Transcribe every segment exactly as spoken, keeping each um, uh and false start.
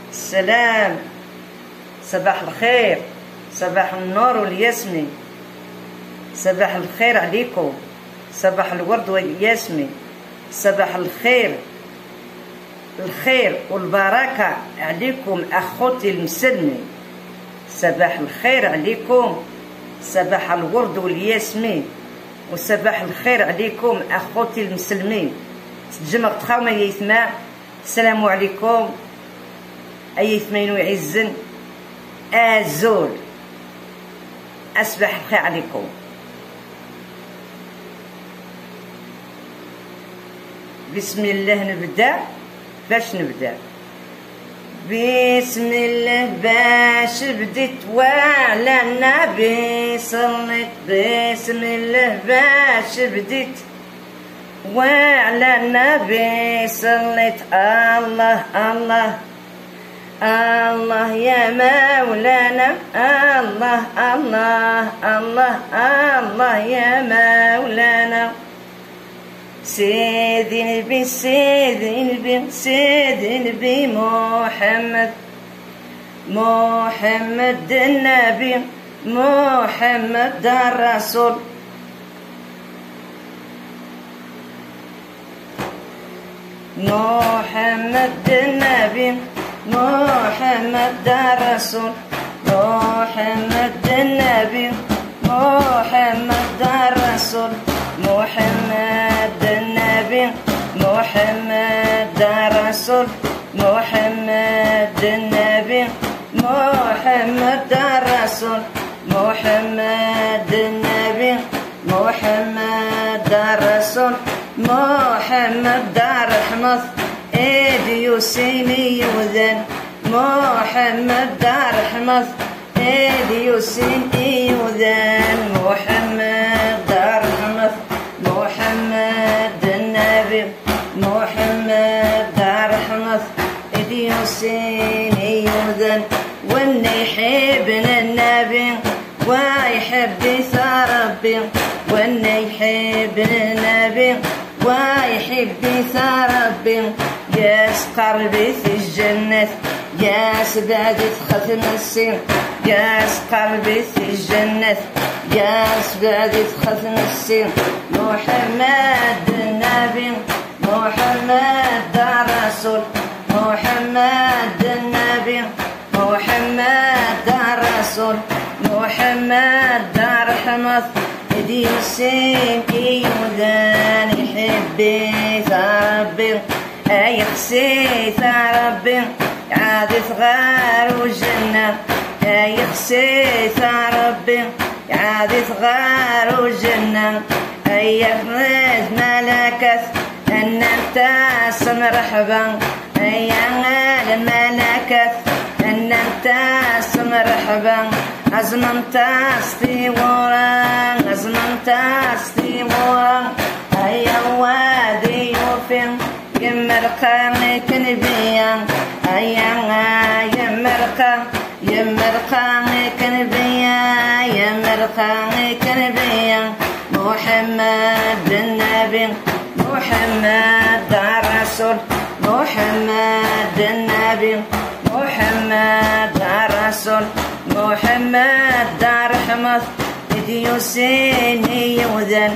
السلام، صباح الخير، صباح النور والياسمين، صباح الخير عليكم، صباح الورد والياسمين، صباح الخير، الخير والبركة عليكم أخوتي المسلمين، صباح الخير عليكم، صباح الورد والياسمين، وصباح الخير عليكم أخوتي المسلمين. تجمع تخاوما يثمع. السلام عليكم أي ثمين ويعزن أزول. أصبح الخير عليكم. بسم الله نبدأ. باش نبدأ؟ بسم الله باش بديت وعلى النبي صليت. بسم الله باش بديت وعلى النبي صليت. الله الله الله يا مولانا، الله الله الله الله يا مولانا. سيدي نبي سيدي نبي سيدي نبي محمد، محمد النبي، محمد الرسول. محمد النبي، محمد الرسول. محمد النبي، محمد الرسول. محمد النبي، محمد الرسول. محمد النبي، محمد الرسول. محمد النبي، محمد الرسول. محمد الرحمة إيدي يوسيني يوذن. محمد الرحمة إيدي يوسيني يوذن. محمد الرحمة، محمد النبي، محمد الرحمة إيدي يوسيني يوذن. واني يحبنا النبي ويحب ربي، واني يحبنا النبي ويحب ربي. ياس قلبي في الجنة، ياس بعد ختم السين. ياس قلبي في الجنة، ياس بعد ختم السين. محمد النبي، محمد الرسول. محمد النبي، محمد الرسول. محمد الرحمة إيدي يوسين يوذان. يحبي ربي أي خسيت ربي عاد صغار وجنة. أي خسيت ربي عاد صغار وجنة. أي خذ ملكت أن أنت مرحبا. أي الملكت أن أنت مرحبا. أزمنت استيورا، أزمنت استيورا. أيا وادي يوفين يمرقا كنبيا. أيا يمرقا يمرقا كنبيا، يمرقا كنبيا. محمد النبي، محمد الرسول. محمد النبي، محمد الرسول. محمد الرحمة إيدي يوسيني يوذن.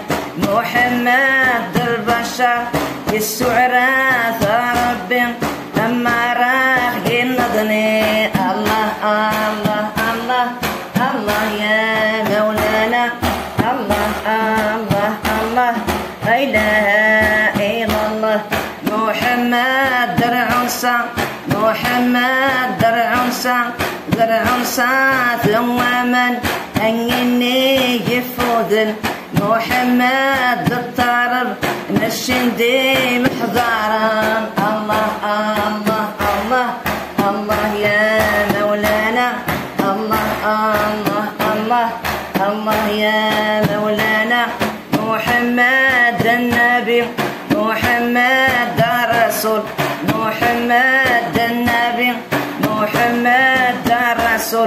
محمد البشر يسوع راث ربي أما راح ينضني. الله الله الله الله يا مولانا. الله الله الله لا إله إلا الله. محمد درع صا، محمد درع صا، درع صا ثم من أنني يفوذن. محمد الطرب نشندي محضارا. الله الله الله الله يا مولانا. الله الله الله الله يا مولانا. محمد النبي، محمد الرسول. محمد النبي، محمد الرسول.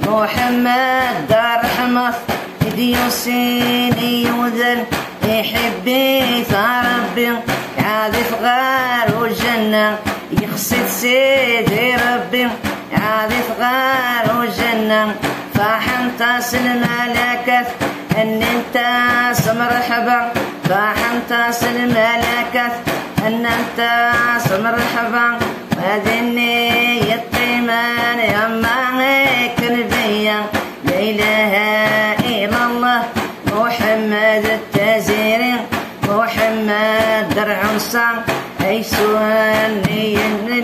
محمد الرحمة إيدي يوسيني يوذن. يحبي ربي عاد صغار وجنة. يقصد سيدي ربي عادي ثغار وجنة فحنطاس الملكات ان انت مرحبا فحنطاس الملكات ان انت مرحبا هذه النية الطيمان يا معك نبيا لا اله الا الله محمد التزيري محمد درع صام اي سواني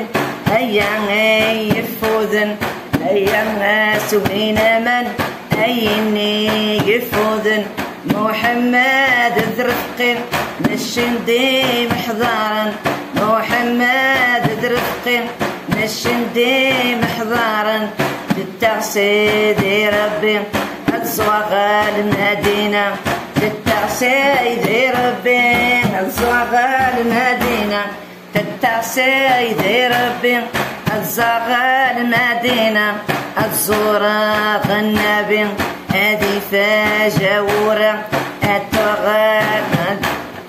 هيا يفوذن هيا سوين من أيني يفوذن محمد ذرفقين نشندي محضارا محمد ذرفقين نشندي محضارا للتعسيدي ربي أتصوغ المدينة للتعسيدي ربي أتصوغ المدينة للتعسيدي ربي أتصوغ المدينة الزورة النبي هذه فجورة التغاد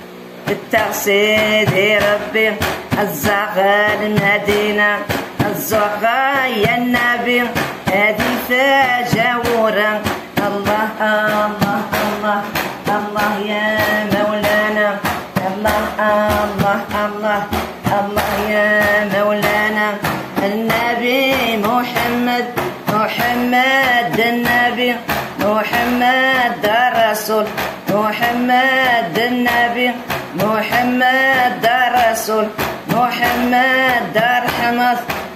التعسيد ربي الزغال المدينة الزغا يا النبي هذه فجورة الله الله الله الله يا مولانا الله الله الله الله يا مولانا النبي محمد محمد النبي محمد الرسول محمد النبي محمد الرسول محمد الرحمة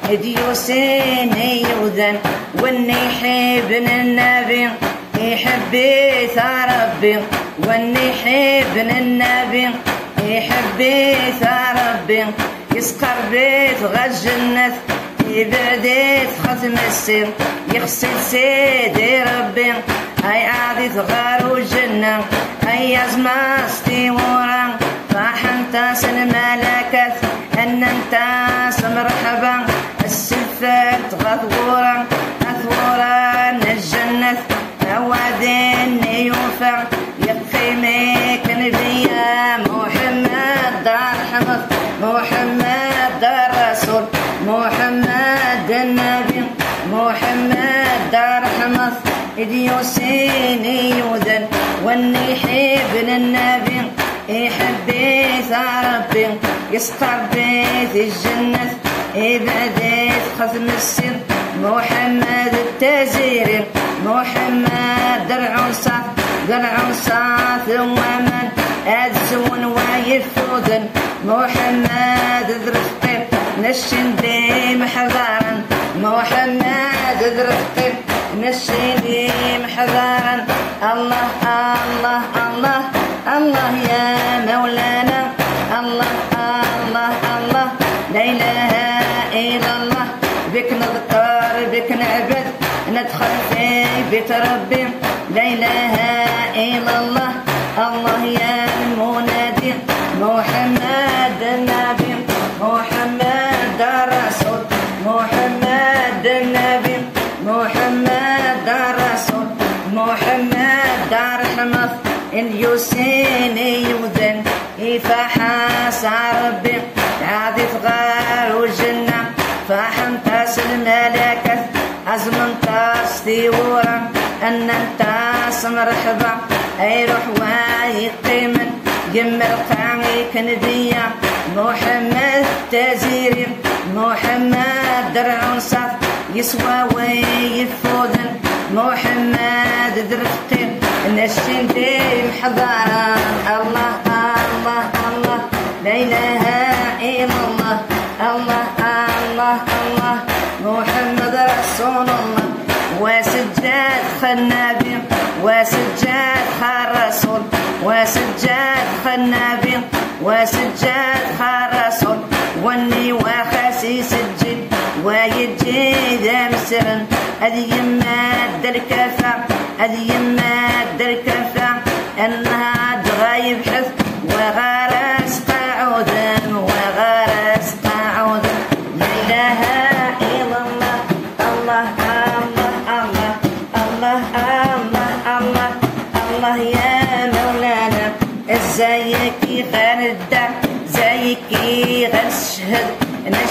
ديوسيني يوذن واني يحب النبي يحبي ربي واني يحب النبي يحبي ربي يسقر بيت غجنة يبعديت ختم السير يغسل سيدي ربي هاي عادي ثغار وجنة هاي ازماستي ورا فحنتاس الملكات ان انتاس مرحبا السفات غثورا اثورا الجنة اوادين يوفى يقيمك نبيا محمد رحمة محمد الرسول محمد النبي محمد رحمة ديوسيني يوذن واني يحب النبي يحبي ربي يسقر بيت الجنة يبعديت ختم السر محمد التزيري محمد درع صاف درع صاف ومن أدزون ويفوذن محمد ذرفقين نشندي محضارا محمد ذرفقين نشندي محضارا الله الله الله الله يا مولانا الله الله الله لا إله إلا الله بك نذكر بك نعبد ندخل في بيت ربي لا إله إلا الله الله يا المنادي محمد النبي محمد الرسول محمد النبي محمد الرسول محمد الرحمة اليوسيني يوذن يفحص ربي عادي ثغار والجنة فحنتاس الملكة عزم تاس ثيورا ان انتاس مرحبا اي روح ويقيمن جمل قاميك نبيا محمد تزيري محمد درع صف يسوى ويفوذن محمد ذرفتين نشندي محضارا الله الله الله لا إله إلا الله الله الله الله محمد رسول الله وسجاد خنابي وسجاد خالرسول وسجاد خنابي وسجاد خالرسول واني وخاسي سجد ويجي ذا مسرن هذه يماد الكفا هذه يماد الكفا انها تغايب حث وغارس قاعودا وغارس قاعودا لا اله الا الله الله الله الله الله الله الله يا مولانا ازيك غير الدع زيك غير الشهد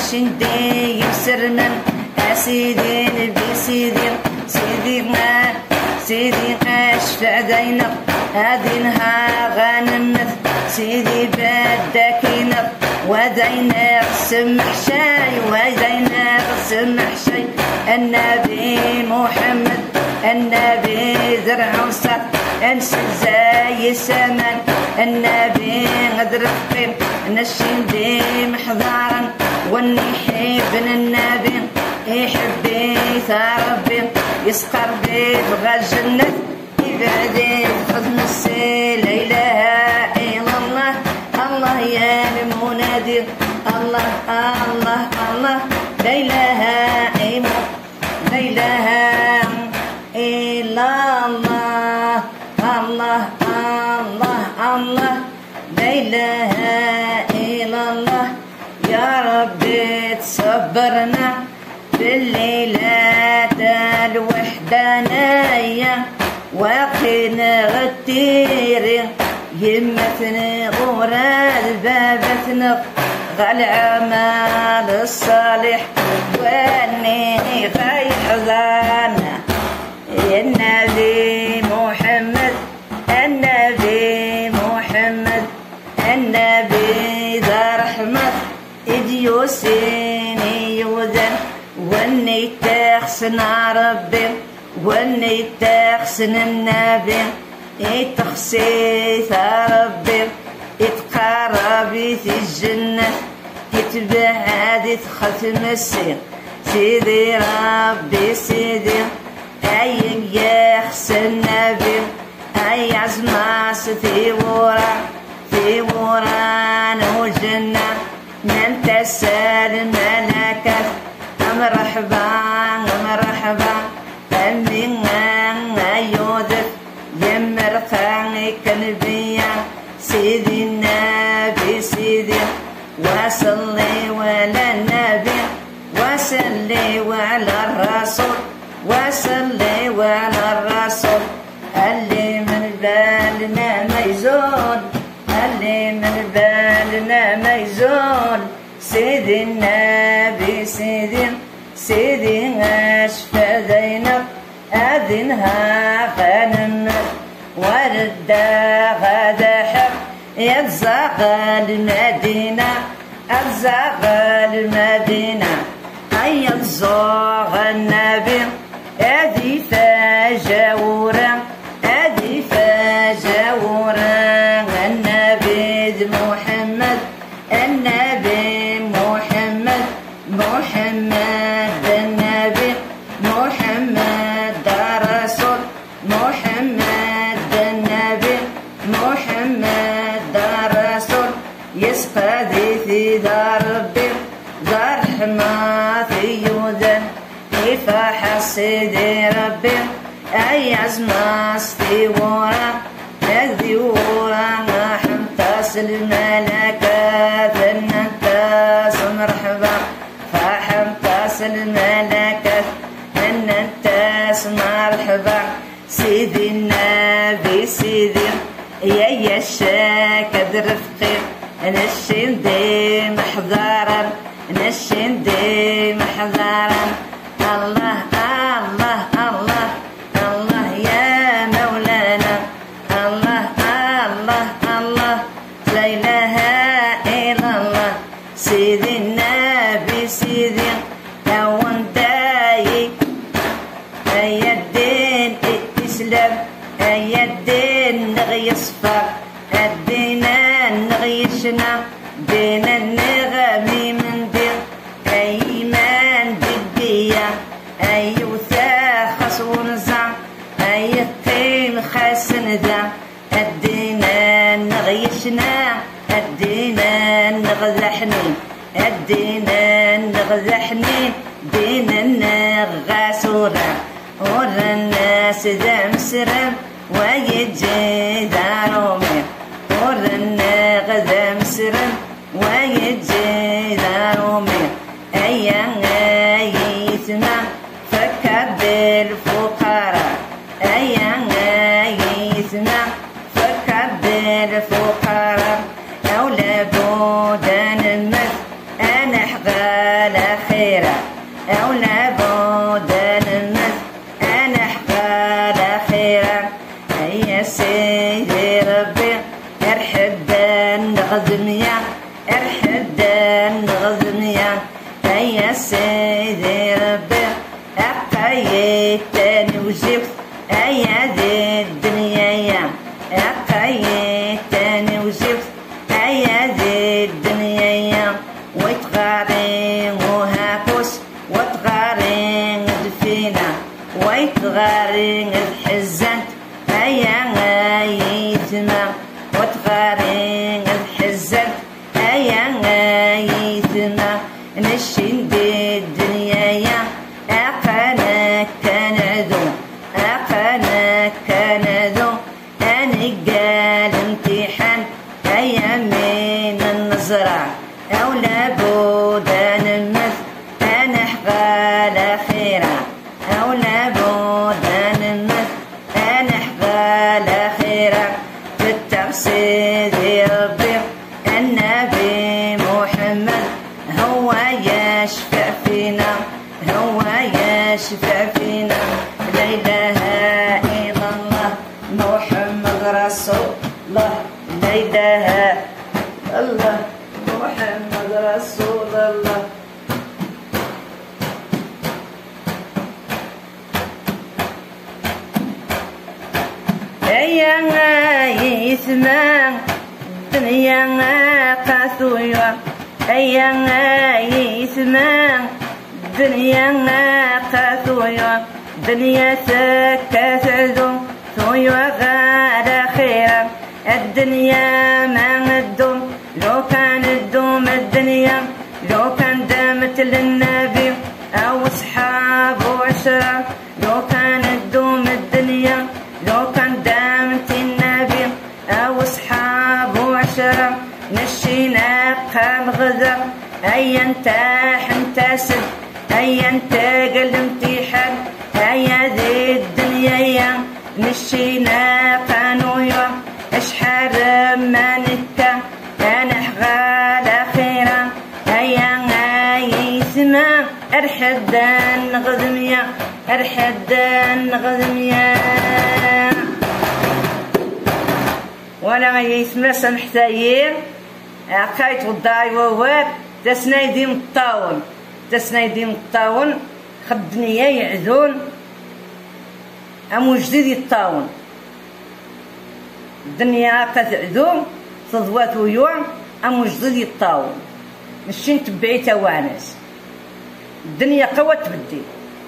نشندي يسرنا أسيدي نبي سيدي سيدي ما سيدي أشفع دينا هادينها غنمت سيدي بدكينا ودينا سمح شاي ودينا سمح شاي النبي محمد النبي زرع وسط انس زي السمن النبي غدرقين نشندي محضارا ونحب النبي يحبي ربي يسقر بي بغى الجنة يبعدي خدم السي لا إله إلا الله الله يا المنادي الله الله الله لا إله إلا لا إله إلا الله الله الله الله لا إله إلا الله يا ربي تصبرنا بالليلات الوحدانية وقنا غتيري يمتني غوراد بابتنا غالعمال الصالح واني غاي حضانا النبي محمد النبي محمد النبي ذا رحمة إديوسيني يوذن واني تخسنا ربي واني تخسن النبي يتخسيث ربي يتقربي في الجنة يتبعد ختم السير سيدي ربي سيدي أي يخس النبي أي عزماس في ورا في وران والجنة من تسال الملكات مرحبا مرحبا أمين يوذف يمرقاني كنبيا سيدي النبي سيدي وصلي وعلى النبي وصلي وعلى الرسول وصلي وعلى الرسول اللي من بالنا ما يزول اللي من بالنا ما يزول سيدي النبي سيدي سيدي أشفى دينا أذنها غنم وردا غدا حق يبزغ المدينة أبزغ المدينة أي يبزغ النبي أذي فجاورا أذي فجاورا النبي محمد النبي محمد محمد النبي محمد رسول محمد النبي محمد رسول يسقى في دار ربي دار رحمة في يوذن يفاح سيدي ربي أي عزماس في ورا هذي ورا حمتاس الملكات النتاس مرحبا فحمتاس الملكات النتاس مرحبا سيدي النبي سيدي يا يشاك رفقي نشندي محضرا نشندي محضرا الله الله الله الله يا مولانا الله الله الله لا إله إلا الله سيدي النبي سيدي أون داي أي الدين الإسلام أي الدين نغي صفا الدين نغيشنا دين النغمي من دين أيمان بالدية أي وثاخص ونزع أي قيم خاسن ذا الدين نغيشنا الدين نغذحني الدين نغذحني دين النغاسورة ورا الناس ذا مسرم ويجي دارومي ورا النغذا مسرم ويجي دارومي أيام يثنى فكر بالفقراء أيام يثنى فكر بالفقراء أو لابد نمت أنا حغا خيرا أولا بودا نمت أنا حقال خيرا يا سيدي ربي ارحدان غزميا ارحدان غزميا يا سيدي ربي أقايتني وجبت أيا ذي الدنيا يا أقايتني وجبت أيا ذي الدنيا يا ويتغارين وهاكوس وتغارين الفينا ويتغارين الحزنت أيا غايتما وتغارين الحزنت أيا غايتما نشين دي الدنيا يا أقانا كان عدو أقانا كان عدو أنا قال امتحان أيامين النزرع أو لابد نمت أنا حقال خيرا أو لابد نمت أنا حقال خيرا بالتقصيد ربي النبي محمد هو يشفع فينا هو يشفع فينا لا إله إلا الله محمد رسول الله لا إله إلا الله محمد رسول الله أيا يسمع دنيا قاسوية أيا يسمع دنيا قاسوية دنيا سكت عدو ثوية غادا خيرا الدنيا ما ندوم لو كان الدوم الدنيا لو كان دامت للنبي أو أصحابه عشرة لو كان الدوم الدنيا لو كان دامت النبي أو أصحابه عشرة نشينا قام غدا أيا انتاح انتاسد أيا انتقل امتحان أيا ذي الدنيا يا نشينا قانويا اشحال ما نكا أنا حغال خيرا أيا يسمع أرحدان غزميا أرحدان غزميا وانا يسمع سمح تاير عقايت والداي وواب تسنايدي مطاون تسنايدي مطاون خدنيا يعذون امو جديد يطاون الدنيا كتعذوم تضوات ويوم امو جديد يطاون مشي نتبعي توانس الدنيا قوة تبدي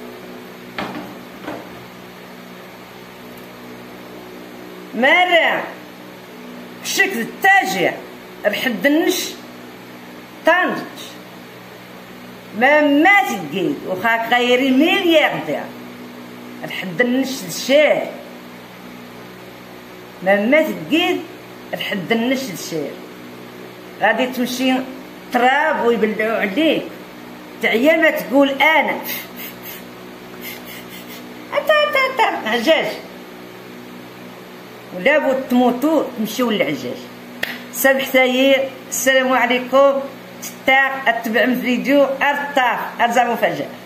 مرة شكل التاجع رحد النش طانج ما ما تقيد وخاك غيري ميل يغدى رحد النش الشير ما ما تقيد رحد النش الشير غادي تمشي تراب ويبلعوا عليك تعيا ما تقول انا انت انت انت عجاج ولا بد تموتوا تمشيو للعجاج سامح تاير السلام عليكم تاع اتبع الفيديو ارطاف ارزع مفاجاه.